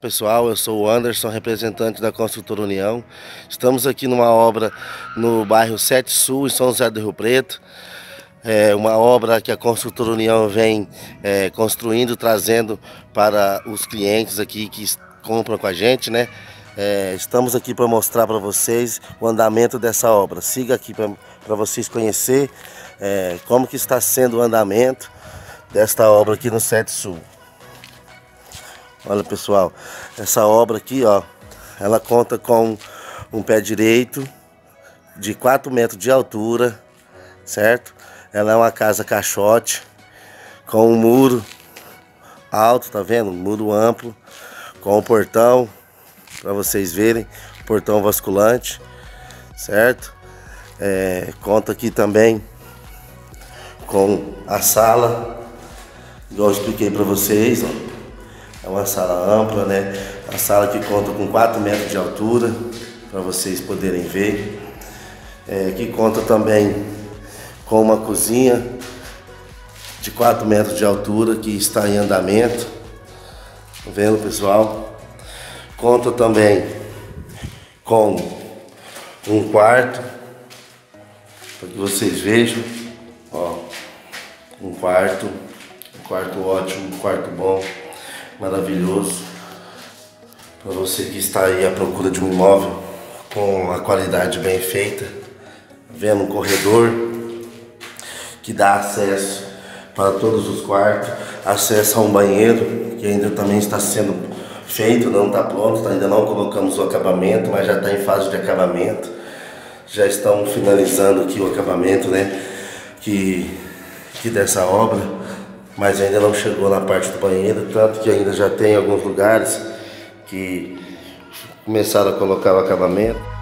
Pessoal, eu sou o Anderson, representante da Construtora União. Estamos aqui numa obra no bairro 7 Sul, em São José do Rio Preto. É uma obra que a Construtora União vem construindo, trazendo para os clientes aqui que compram com a gente, né? Estamos aqui para mostrar para vocês o andamento dessa obra. Siga aqui para vocês conhecer como que está sendo o andamento desta obra aqui no 7 Sul. Olha, pessoal, essa obra aqui, ó, ela conta com um pé direito de 4 metros de altura, certo? Ela é uma casa caixote com um muro alto, tá vendo? Um muro amplo, com um portão, para vocês verem, portão basculante, certo? Conta aqui também com a sala, igual eu expliquei para vocês, ó. É uma sala ampla, né? Uma sala que conta com 4 metros de altura, para vocês poderem ver. Que conta também com uma cozinha de 4 metros de altura, que está em andamento. Tá vendo, pessoal? Conta também com um quarto, para que vocês vejam. Ó, um quarto ótimo, um quarto bom, maravilhoso, para você que está aí à procura de um imóvel com a qualidade bem feita. Vendo um corredor que dá acesso para todos os quartos, acesso a um banheiro que ainda também está sendo feito, não está pronto, ainda não colocamos o acabamento, mas já está em fase de acabamento. Já estamos finalizando aqui o acabamento, né, que dessa obra, mas ainda não chegou na parte do banheiro, tanto que ainda já tem alguns lugares que começaram a colocar o acabamento.